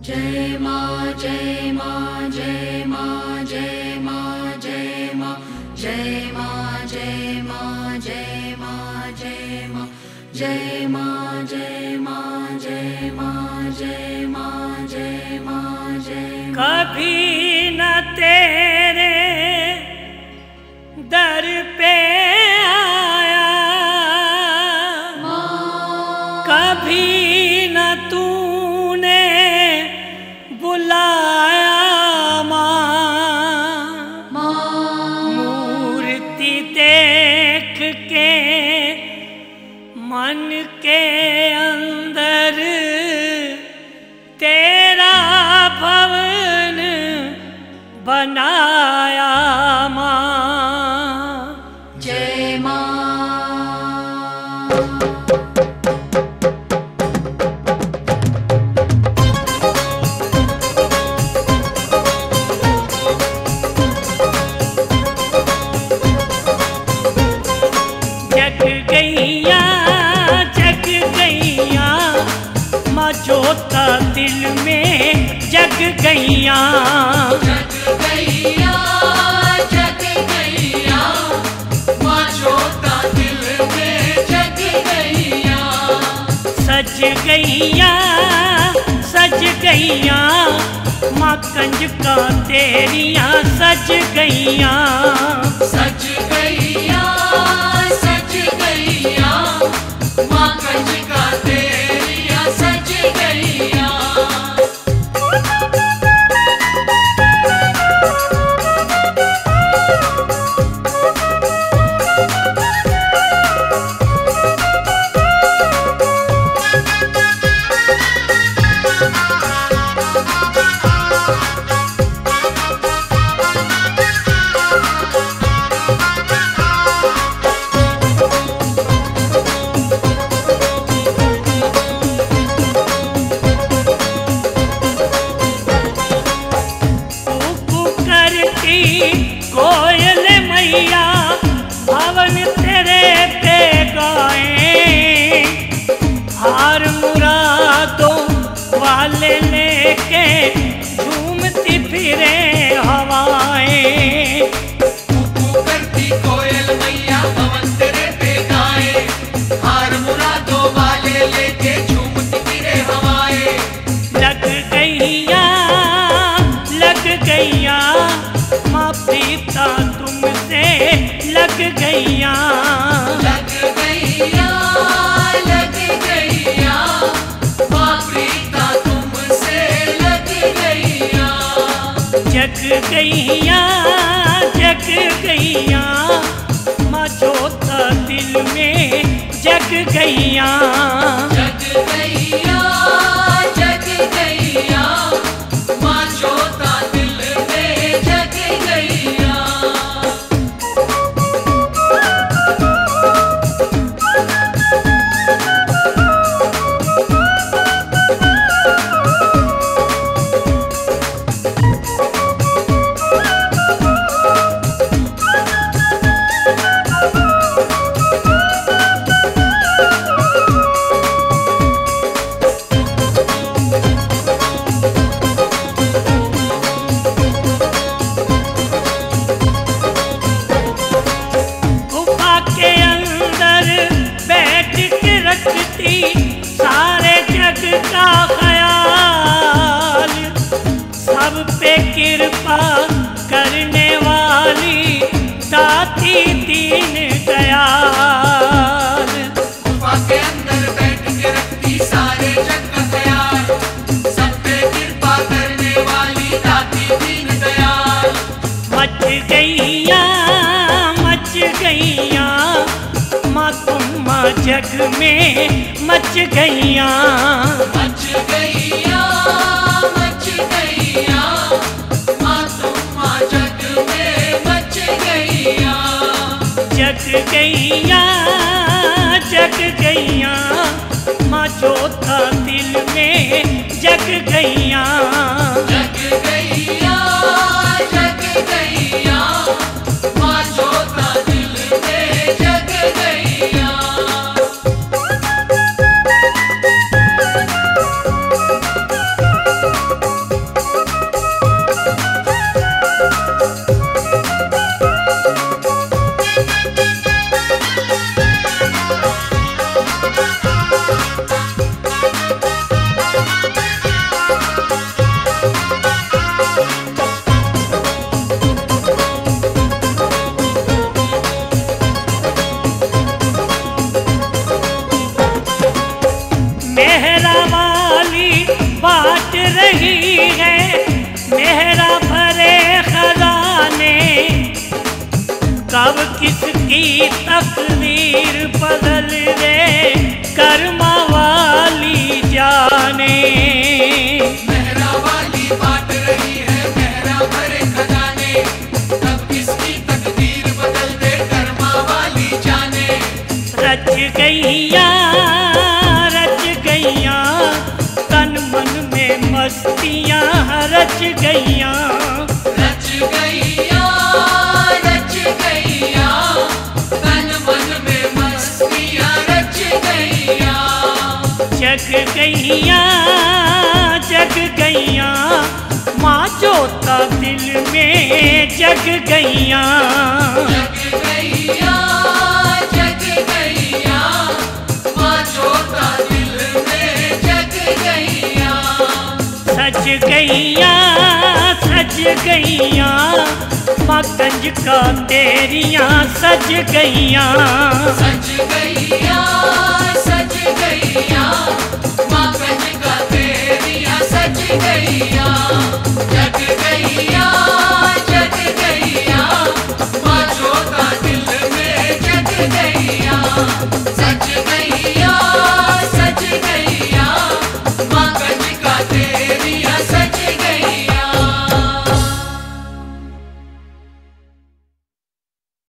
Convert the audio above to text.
जय माँ जय माँ जय माँ जय माँ जय माँ जय माँ जय माँ जय माँ जय माँ जय माँ जय माँ जय माँ जय माँ जय माँ जय। कभी न तेरे दर पे आया कभी न तूने बुलाया माँ। मूर्ति देख के मन के अंदर तेरा भवन बनाया माँ। जय माँ। जोता दिल में जग गईया जग गईया जग गईया माँ जोता दिल में जग गईया। सज गईया माँ कंजका तेरिया सज गईया सज गईया माँ कंजका तेरिया सज गईया। कोयल मैया भवन तेरे पे गाए हार मुरादों वाले लेके झूमती फिरे हवाएं। करती कोयल मैया भवन तेरे पे गाए हार मुरादों वाले लेके झूमती फिरे हवाएं। लग गईया माँ प्रीता तुमसे लग गईया माँ प्रीता तुमसे लग गईया। जग गईया माँ जोता दिल में जग गईया जग गईया माँ जोता दिल में जग गईया। सारे जग का ख्याल सब पे कृपा करने वाली दाती दीन दयाल। गुफा के अंदर बैठ के रखती सारे जग का ख्याल सब पे कृपा करने वाली दाती दीन दयाल। मच गईया माँ तुम जग में मच गईया माँ तुम जग में मच गईया। जग गईया माँ जोता दिल में जग गईया माँ जोता दिल में जग गईया। रही है मेहरा भरे खजाने, कब किसकी तकदीर बदल दे कर्मा वाली जाने। मेहरा वाली बात रही है मेहरा भरे खजाने, कब किसकी तकदीर बदल दे कर्मा वाली जाने। रच गईया तन मन में मस्तियाँ रच गईया, रच गईया तन मन में मस्तियाँ रच गईया। जग गईया माँ जोता दिल में जग गईया। जग गईया माँ जोता दिल में जग गईया। सज गईया माँ कंजका तेरियाँ सज गईया। सज गईया माँ कंजका तेरियाँ सज गईया।